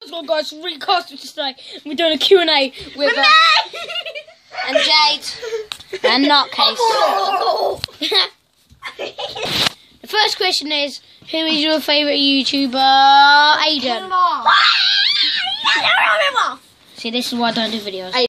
what's going on, guys? Recast it today. We're doing a Q&A with and Jade and Nutcase. The first question is, who is your favourite YouTuber? Aiden. See, this is why I don't do videos.